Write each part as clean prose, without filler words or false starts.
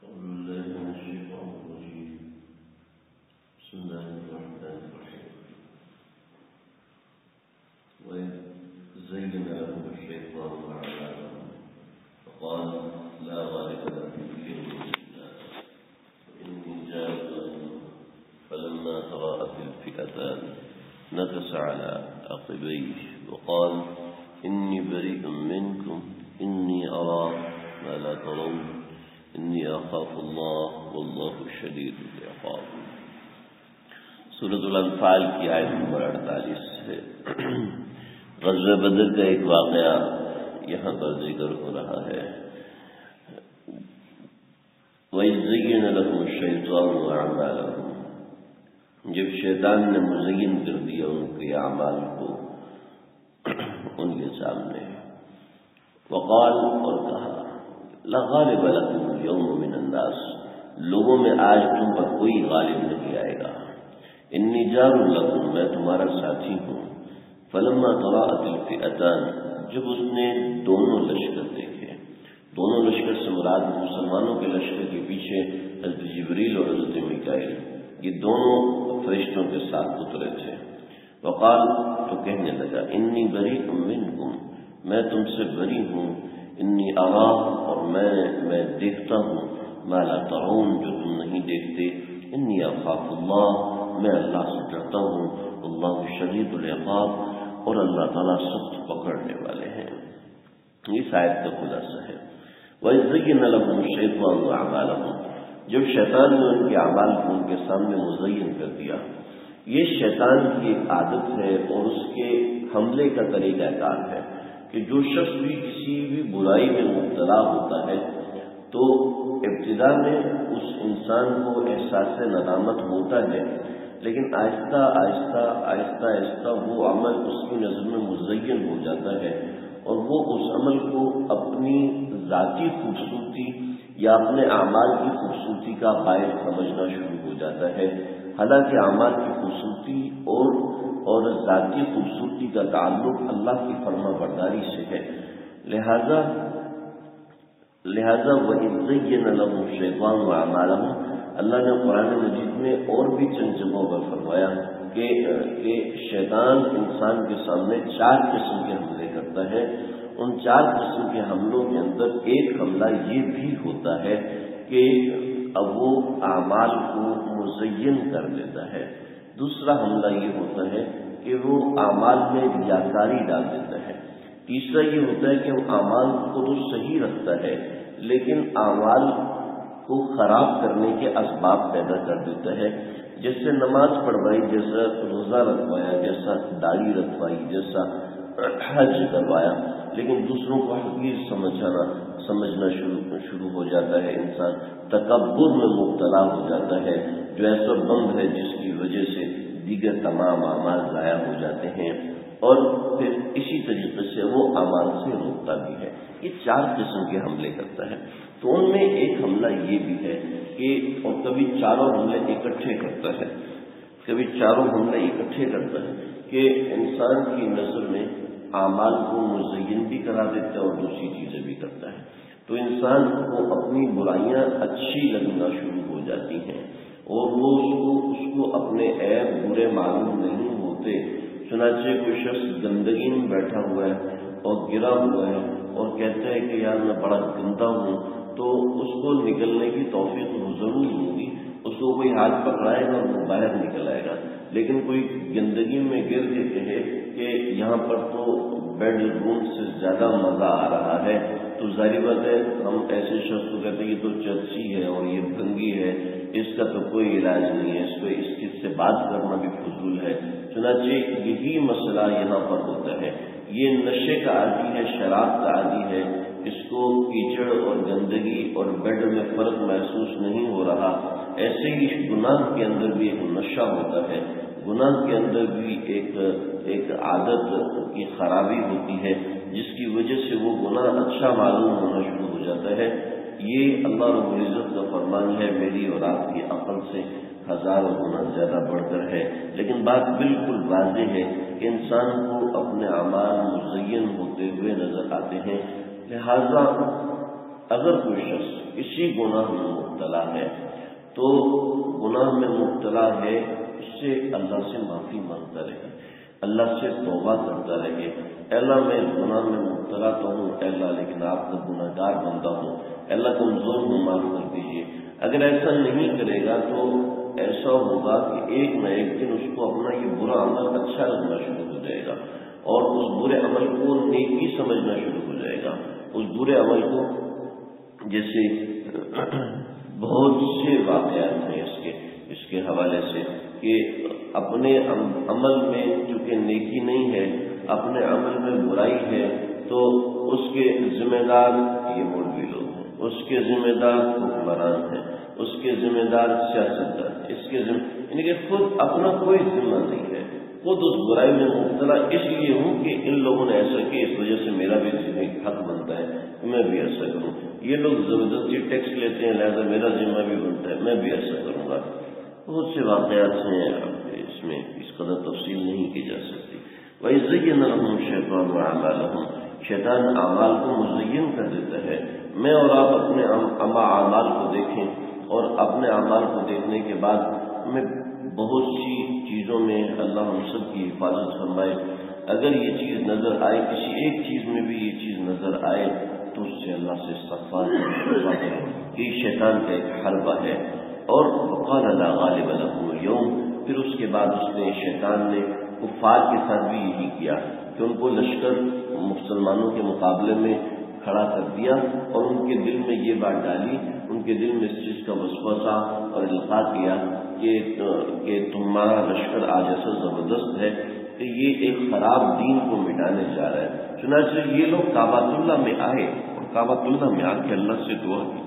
أعوذ بالله من الشيطان الرجيم. بسم الله الرحمن الرحيم. وإذ زين لهم الشيطان أعمالهم فقال لا غالب لكم اليوم من الناس وإني جاعل لكم فلما تراءت الفئتان نكص على عقبيه وقال إني بريء منكم إني أرى ما لا ترون إني أخاف الله والله شديد العقاب. سورۃ الانفال کی آیت نمبر 48 ہے. غزوہ بدر کا ایک واقعہ یہاں پر ذکر ہو رہا ہے. وَإِذْ زَيَّنَ لَهُمُ الشَّيْطَانُ أَعْمَالَهُمْ، جب شیطان نے مزین کر دیا ان کے اعمال کو ان کے سامنے. وقال، اور کہا، لا غالب لکم اليوم من الناس، لوگوں میں آج تم پر کوئی غالب نہیں آئے گا. انی جار لکم، میں تمہارا ساتھی ہوں. فلما تراءت الفئتان، جب اس نے دونوں لشکر دیکھے. دونوں لشکر سے مراد مسلمانوں کے لشکر کے پیچھے حضرت جبریل اور حضرت میکائیل، یہ دونوں فرشتوں کے ساتھ اترے تھے. وقال، تو کہنے لگا، انی بریء منکم، میں تم سے بری ہوں. انی ارا، اور میں دیکھتا ہوں، ما لا ترون، جو تم نہیں دیکھتے. انی اخاف اللہ، میں اللہ سے ڈرتا ہوں. اللہ شدید العقاب، اور اللہ تعالیٰ سخت پکڑنے والے ہیں. اس آیت کا خلاصہ ہے. وَإِذْ زَيَّنَ لَهُمُ الشَّيْطَانُ أَعْمَالَهُمْ، جب شیطان نے ان کے اعمال کو ان کے سامنے مزین کر دیا. یہ شیطان کی ایک عادت ہے اور اس کے حملے کا طریقہ کار ہے کہ جو شخص بھی کسی بھی برائی میں مبتلا ہوتا ہے تو ابتدا میں اس انسان کو احساس ندامت ہوتا ہے، لیکن آہستہ آہستہ آہستہ آہستہ وہ عمل اس کی نظر میں مزین ہو جاتا ہے اور وہ اس عمل کو اپنی ذاتی خوبصورتی یا اپنے اعمال کی خوبصورتی کا باعث سمجھنا شروع ہو جاتا ہے. حالانکہ اعمال کی خوبصورتی اور ذاتی خوبصورتی کا تعلق اللہ کی فرما برداری سے ہے. لہذا وَإِذْ زَيَّنَ لَهُمُ الشَّيْطَانُ أَعْمَالَهُمْ، اللہ نے قرآن مجید میں اور بھی چند جگہوں پر فرمایا کہ شیطان انسان کے سامنے 4 قسم کے حملے کرتا ہے. ان 4 قسم کے حملوں کے اندر ایک حملہ یہ بھی ہوتا ہے کہ اب وہ اعمال کو مزین کر دیتا ہے. دوسرا حملہ یہ ہوتا ہے کہ وہ اعمال میں ریاکاری ڈال دیتا ہے. تیسرا یہ ہوتا ہے کہ وہ اعمال کو تو صحیح رکھتا ہے لیکن اعمال کو خراب کرنے کے اسباب پیدا کر دیتا ہے. جیسے نماز پڑھوائی، جیسا روزہ رکھوایا، جیسا داڑھی رکھوائی، جیسا حج کروایا، لیکن دوسروں کو حقیر سمجھنا شروع ہو جاتا ہے. انسان تکبر میں مبتلا ہو جاتا ہے جو ایسا بند ہے جس کی وجہ سے دیگر تمام اعمال ضائع ہو جاتے ہیں اور پھر اسی طریقے سے وہ اعمال سے روکتا بھی ہے. یہ 4 قسم کے حملے کرتا ہے. تو ان میں ایک حملہ یہ بھی ہے کہ اور کبھی چاروں حملے اکٹھے کرتا ہے کہ انسان کی نظر میں اعمال کو مزین بھی کرا دیتا ہے اور دوسری چیزیں بھی کرتا ہے. تو انسان کو اپنی برائیاں اچھی لگنا شروع ہو جاتی ہیں اور وہ اس کو اپنے عیب برے معلوم نہیں ہوتے. چنانچہ کوئی شخص گندگی میں بیٹھا ہوا ہے اور گرا ہوا ہے اور کہتا ہے کہ یار میں بڑا گندا ہوں، تو اس کو نکلنے کی توفیق ضرور ہوگی. اس کو کوئی ہاتھ پکڑائے گا اور وہ باہر نکل آئے گا. لیکن کوئی گندگی میں گر کے کہے کہ یہاں پر تو بیڈ روم سے زیادہ مزہ آ رہا ہے، تو ظاہر بات ہے ہم ایسے شخص کو کہتے ہیں یہ تو چرچی ہے اور یہ بھنگی ہے، اس کا تو کوئی علاج نہیں ہے، اس سے بات کرنا بھی فضول ہے. چنانچہ یہی مسئلہ یہاں پر ہوتا ہے. یہ نشے کا عادی ہے، شراب کا عادی ہے، اس کو کیچڑ اور گندگی اور بیڈ میں فرق محسوس نہیں ہو رہا. ایسے ہی گناہ کے اندر بھی ایک نشہ ہوتا ہے، گناہ کے اندر بھی ایک عادت کی خرابی ہوتی ہے جس کی وجہ سے وہ گناہ اچھا معلوم ہونا شروع ہو جاتا ہے. یہ اللہ رب العزت کا فرمان ہے، میری اور آپ کی عقل سے 1000 گنا زیادہ بڑھ کر ہے. لیکن بات بالکل واضح ہے کہ انسان کو اپنے اعمال مزین ہوتے ہوئے نظر آتے ہیں. لہذا اگر کوئی شخص اس کسی گناہ میں مبتلا ہے تو گناہ میں مبتلا ہے اس سے اللہ سے معافی مانگتا رہے، اللہ سے توبہ کرتا رہے، اللہ میں گناہ میں مبتلا تو ہوں اللہ، لیکن آپ کا گناہ گار بندہ ہوں، اللہ کمزور ہوں، معاف کر دیجیے۔ اگر ایسا نہیں کرے گا تو ایسا ہوگا کہ ایک نہ ایک دن اس کو اپنا یہ برا عمل اچھا لگنا شروع ہو جائے گا اور اس برے عمل کو نیکی سمجھنا شروع ہو جائے گا۔ اس برے عمل کو، جیسے بہت سے واقعات ہیں اس کے حوالے سے کہ اپنے عمل میں چونکہ نیکی نہیں ہے، اپنے عمل میں برائی ہے، تو اس کے ذمہ دار یہ مولوی لوگ ہیں، اس کے ذمہ دار حکمران ہیں، اس کے ذمہ دار سیاستدان، یعنی کہ خود اپنا کوئی ذمہ نہیں ہے، خود اس برائی میں مبتلا اس لیے ہوں کہ ان لوگوں نے ایسا کیا، اس وجہ سے میرا بھی حق بنتا ہے کہ میں بھی ایسا کروں، یہ لوگ زبردستی ٹیکس لیتے ہیں لہذا میرا ذمہ بھی بنتا ہے، میں بھی ایسا کروں گا۔ بہت سے واقعات ہیں، اس میں اس قدر تفصیل نہیں کی جا سکتی۔ وَإِذْ لَهُمُ الشَّيْطَانُ أَعْمَالَهُمْ، شیطان اعمال کو مزین کر دیتا ہے۔ میں اور آپ اپنے اعمال کو دیکھیں اور اپنے اعمال کو دیکھنے کے بعد ہمیں بہت سی چیزوں میں اللہ ہم سب کی حفاظت فرمائے۔ اگر یہ چیز نظر آئے، کسی ایک چیز میں بھی یہ چیز نظر آئے تو اس سے اللہ سے استغفار کریں، یہ شیطان کا ایک حربہ ہے۔ اور وقال لا غالب له اليوم، پھر اس کے بعد اس نے شیطان نے کفار کے ساتھ بھی یہی کیا کہ ان کو لشکر مسلمانوں کے مقابلے میں کھڑا کر دیا اور ان کے دل میں یہ بات ڈالی، ان کے دل میں اس چیز کا وسوسہ اور القاء کیا کہ تمہارا لشکر آج ایسا زبردست ہے کہ یہ ایک خراب دین کو مٹانے جا رہا ہے۔ چنانچہ یہ لوگ کعبۃ اللہ میں آئے اور کعبۃ اللہ میں آ کے اللہ سے دعا کی،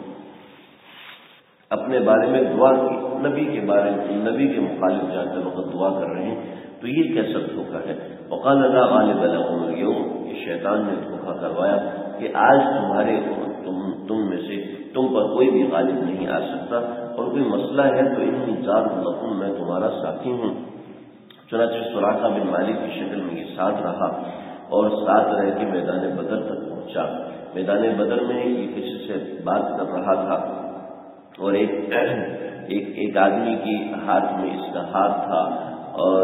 اپنے بارے میں دعا کی، نبی کے بارے میں، نبی کے مخالف جاتے وقت دعا کر رہے ہیں، تو یہ کیسا دھوکہ ہے؟ وقال لا غالب لهم اليوم، یہ شیطان نے دھوکہ کروایا کہ آج تم میں سے تم پر کوئی بھی غالب نہیں آ سکتا، اور کوئی مسئلہ ہے تو انی جار لکم، میں تمہارا ساتھی ہوں۔ چنانچہ سراقہ بن مالک کی شکل میں یہ ساتھ رہا اور ساتھ رہ کے میدان بدر تک پہنچا۔ میدان بدر میں یہ کسی سے بات کر رہا تھا اور ایک آدمی کی ہاتھ میں اس کا ہاتھ تھا اور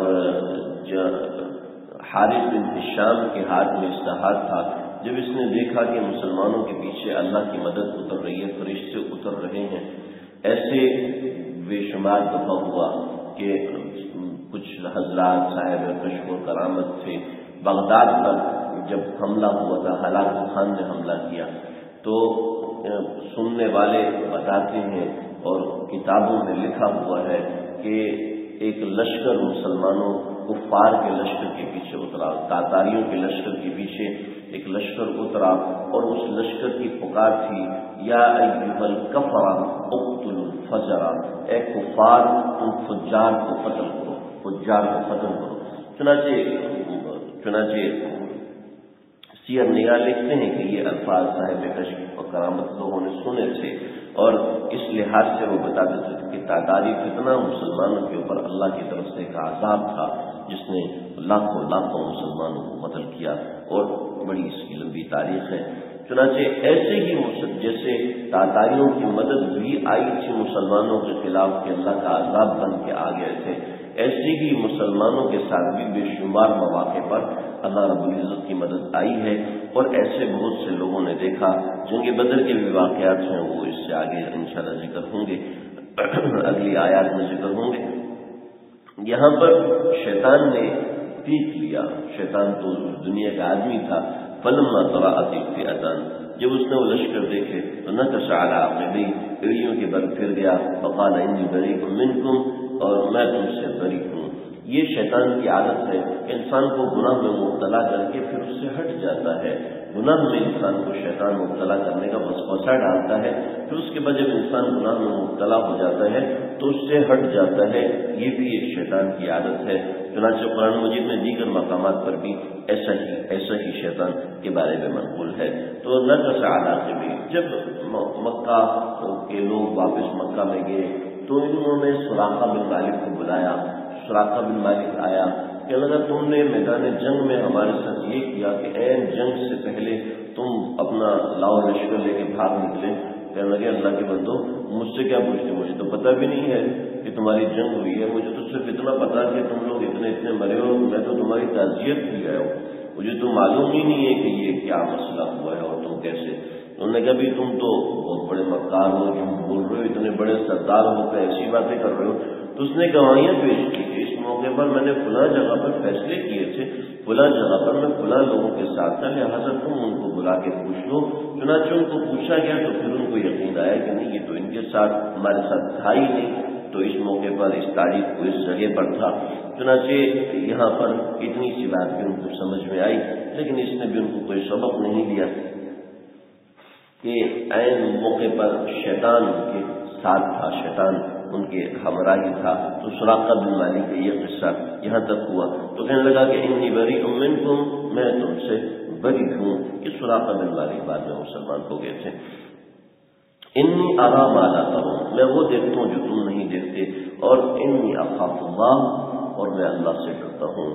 حارث بن ہشام کے ہاتھ میں اس کا ہاتھ تھا۔ جب اس نے دیکھا کہ مسلمانوں کے پیچھے اللہ کی مدد اتر رہی ہے، فرشتے اتر رہے ہیں، ایسے بے شمار دفعہ ہوا کہ کچھ حضرات صاحب کشف و کرامت تھے، بغداد پر جب حملہ ہوا تھا، ہلاکو خان نے حملہ کیا، تو سننے والے بتاتے ہیں اور کتابوں میں لکھا ہوا ہے کہ ایک لشکر مسلمانوں کفار کے لشکر کے پیچھے اترا، تاتاریوں کے لشکر کے پیچھے ایک لشکر اترا اور اس لشکر کی پکار تھی یا ایھا الکفرہ اقتلوا الفجر، اے کفار تم فجار کو قتل کرو، فجار کو ختم کرو۔ چنانچہ سیر نگار لکھتے ہیں کہ یہ الفاظ صاحب کشف و کرامت لوگوں نے سنے تھے اور اس لحاظ سے وہ بتاتے تھے کہ تاتاری فتنہ مسلمانوں کے اوپر اللہ کی طرف سے ایک عذاب تھا جس نے لاکھوں مسلمانوں کو قتل کیا، اور بڑی اس کی لمبی تاریخ ہے۔ چنانچہ ایسے ہی جیسے تاتاریوں کی مدد بھی آئی تھی مسلمانوں کے خلاف کہ اللہ کا عذاب بن کے آ گئے تھے، ایسے ہی مسلمانوں کے ساتھ بھی بے شمار مواقع پر اللہ رب العزت کی مدد آئی ہے، اور ایسے بہت سے لوگوں نے دیکھا۔ جنگ بدر کے بھی واقعات ہیں وہ اس سے آگے انشاءاللہ ذکر ہوں گے، اگلی آیات میں ذکر ہوں گے۔ یہاں پر شیطان نے پیٹ لیا، شیطان تو دنیا کا آدمی تھا۔ فلما طرأت الفئتان، جب اس نے وہ لشکر دیکھے تو نکص علی عقبیہ، ایڑیوں کے بل پھر گیا، فقال انی بریء منکم، اور میں تم سے بری ہوں۔ یہ شیطان کی عادت ہے کہ انسان کو گناہ میں مبتلا کر کے پھر اس سے ہٹ جاتا ہے۔ گناہ میں انسان کو شیطان مبتلا کرنے کا وسوسہ ڈالتا ہے، پھر اس کے بعد جب انسان گناہ میں مبتلا ہو جاتا ہے تو اس سے ہٹ جاتا ہے۔ یہ بھی ایک شیطان کی عادت ہے۔ چنانچہ قرآن مجید میں دیگر مقامات پر بھی ایسا ہی شیطان کے بارے میں منقول ہے۔ تو نکص علی عقبیہ، جب مکہ کے لوگ واپس مکہ میں گئے تو انہوں نے سراقہ بن مالک کو بلایا۔ سراقہ بن مالک آیا کہ اگر تم نے میدان جنگ میں ہمارے ساتھ یہ کیا کہ عین جنگ سے پہلے تم اپنا لاؤ لشکر لے کے بھاگ نکلے، کہنے لگے اللہ کے بندو مجھ سے کیا پوچھتے، مجھے تو پتہ بھی نہیں ہے کہ تمہاری جنگ ہوئی ہے، مجھے تو صرف اتنا پتا کہ تم لوگ اتنے مرے ہو، میں تو تمہاری تعزیت بھی آیا ہوں، مجھے تو معلوم ہی نہیں ہے کہ یہ کیا مسئلہ ہوا ہے اور تم کیسے۔ انہوں نے کہا بھی تم تو بہت بڑے مکار ہو، جھوٹ بول رہے ہو، اتنے بڑے سردار ہو کر ایسی باتیں کر رہے ہو۔ تو اس نے گواہیاں پیش کی کہ اس موقع پر میں نے فلاں جگہ پر فیصلے کیے تھے، فلاں جگہ پر میں فلاں لوگوں کے ساتھ تھا، لہٰذا تم ان کو بلا کے پوچھ لو۔ چنانچہ ان کو پوچھا گیا تو پھر ان کو یقین آیا کہ نہیں یہ تو ان کے ساتھ ہمارے ساتھ تھا ہی نہیں، تو اس موقع پر اس تاریخ کو اس جگہ پر تھا۔ چنانچہ یہاں پر اتنی سی بات بھی ان کو سمجھ میں آئی، لیکن اس نے بھی ان کو کوئی سبق نہیں دیا کہ عین موقع پر شیطان ان کے ساتھ تھا، شیطان ان کے ہمراہی تھا۔ تو سراقہ بن مالک کا یہ قصہ یہاں تک ہوا تو کہنے لگا کہ انی بریء منکم، میں تم سے بری ہوں۔ یہ سراقہ بن مالک بعد میں مسلمان ہو گئے تھے۔ انی ارا ما لا ترون، میں وہ دیکھتا ہوں جو تم نہیں دیکھتے، اور انی اخاف اللہ، اور میں اللہ سے ڈرتا ہوں۔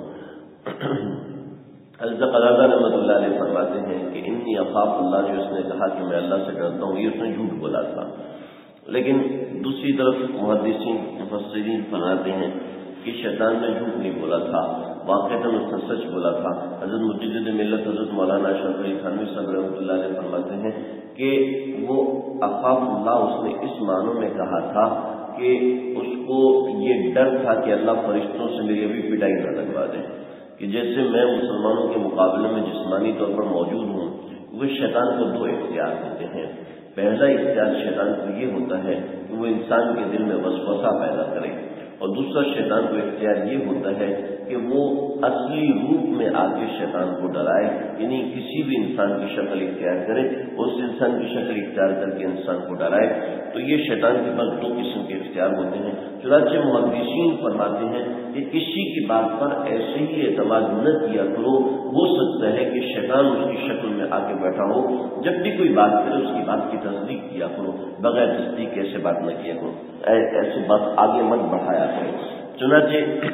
حضرت قتادہ رحمۃ اللہ علیہ فرماتے ہیں کہ انی اخاف اللہ، جو اس نے کہا کہ میں اللہ سے ڈرتا ہوں، یہ اس نے جھوٹ بولا تھا، لیکن دوسری طرف محدثین مفسرین فرماتے ہیں کہ شیطان نے جھوٹ نہیں بولا تھا، واقعتاً اس نے سچ بولا تھا۔ حضرت مجدد ملت حضرت مولانا اشرف علی تھانوی صاحب رحمۃ اللہ علیہ فرماتے ہیں کہ وہ اخاف اللہ اس نے اس معنوں میں کہا تھا کہ اس کو یہ ڈر تھا کہ اللہ فرشتوں سے میری ابھی پٹائی نہ لگوا دے، کہ جیسے میں مسلمانوں کے مقابلے میں جسمانی طور پر موجود ہوں، وہ شیطان کو دو اختیار ہوتے ہیں۔ پہلا اختیار شیطان کو یہ ہوتا ہے کہ وہ انسان کے دل میں وسوسہ پیدا کرے، اور دوسرا شیطان کو اختیار یہ ہوتا ہے کہ وہ اصلی روپ میں آ کے شیطان کو ڈرائے، یعنی کسی بھی انسان کی شکل اختیار کرے، اس انسان کی شکل اختیار کر کے انسان کو ڈرائے۔ تو یہ شیطان کے پاس دو قسم کے اختیار ہوتے ہیں۔ چنانچہ محدثین فرماتے ہیں کہ کسی کی بات پر ایسے ہی اعتماد نہ کیا کرو، ہو سکتا ہے کہ شیطان اس کی شکل میں آ کے بیٹھا ہو، جب بھی کوئی بات کرے اس کی بات کی تصدیق کیا کرو، بغیر تصدیق ایسے بات نہ کیا کرو، ایسی بات آگے مت بڑھایا کرو۔ چنانچہ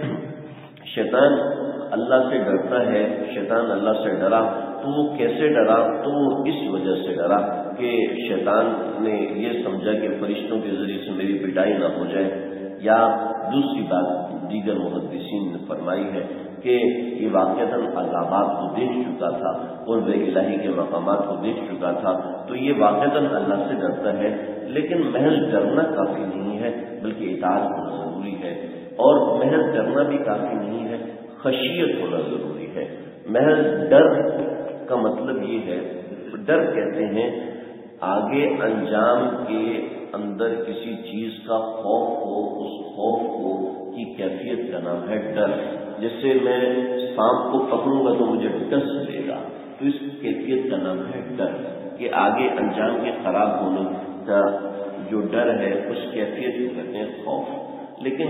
شیطان اللہ سے ڈرتا ہے، شیطان اللہ سے ڈرا تو وہ کیسے ڈرا؟ تو وہ اس وجہ سے ڈرا کہ شیطان نے یہ سمجھا کہ فرشتوں کے ذریعے سے میری پٹائی نہ ہو جائے، یا دوسری بات دیگر محدثین نے فرمائی ہے کہ یہ واقعتاً عذابات کو دیکھ چکا تھا اور بے الہی کے مقامات کو دیکھ چکا تھا، تو یہ واقعتاً اللہ سے ڈرتا ہے، لیکن محض ڈرنا کافی نہیں ہے بلکہ اطاعت ہونا ضروری ہے، اور محض ڈرنا بھی کافی نہیں ہے، خشیت ہونا ضروری ہے۔ محض ڈر کا مطلب یہ ہے، ڈر کہتے ہیں آگے انجام کے اندر کسی چیز کا خوف ہو، اس خوف کو کی کیفیت کا نام ہے ڈر۔ جیسے میں سانپ کو پکڑوں گا تو مجھے ڈس لے گا، تو اس کیفیت کا نام ہے ڈر، کہ آگے انجام کے خراب ہونے کا جو ڈر ہے اس کیفیت کو کہتے ہیں خوف۔ لیکن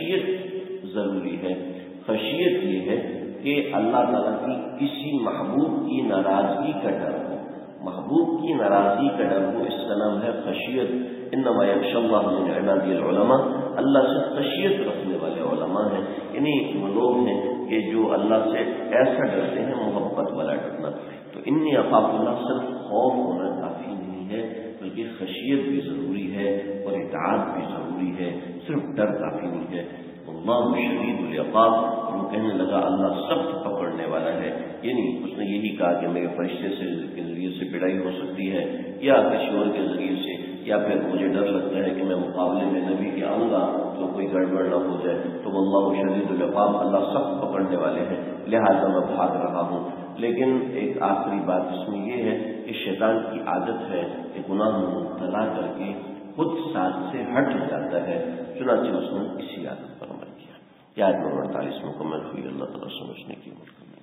خشیت ضروری ہے۔ خشیت یہ ہے کہ اللہ تعالیٰ کی کسی محبوب کی ناراضگی کا ڈر ہو، محبوب کی ناراضگی کا ڈر ہو، اس کا نام ہے خشیت۔ انما یخشی اللہ من عبادہ العلماء، اللہ سے خشیت رکھنے والے علماء ہیں، یعنی وہ لوگ ہیں کہ جو اللہ سے ایسا ڈرتے ہیں، محبت والا ڈرنا۔ تو انی اخاف اللہ، صرف خوف ہونا کافی نہیں ہے بلکہ خشیت بھی ضروری ہے اور اطاعت بھی ضروری ہے، صرف ڈر کافی نہیں ہے۔ اللہ شدید العقاب، وہ کہنے لگا اللہ سخت پکڑنے والا ہے، یعنی اس نے یہی کہا کہ میرے فرشتے سے کے ذریعے سے پڑائی ہو سکتی ہے یا کسی اور کے ذریعے سے، یا پھر مجھے ڈر لگتا ہے کہ میں مقابلے میں نبی کے آؤں گا تو کوئی گڑبڑ نہ ہو جائے، تو اللہ شدید العقاب، اللہ سخت پکڑنے والے ہیں، لہٰذا میں بھاگ رہا ہوں۔ لیکن ایک آخری بات اس میں یہ ہے کہ شیطان کی عادت ہے کہ گناہ میں مبتلا کر کے خود ساتھ سے ہٹ جاتا ہے، چنانچہ اس نے اسی عادت پر عمل کیا۔ آیت نمبر 48 مکمل ہوئی۔ اللہ تعالیٰ سمجھنے کی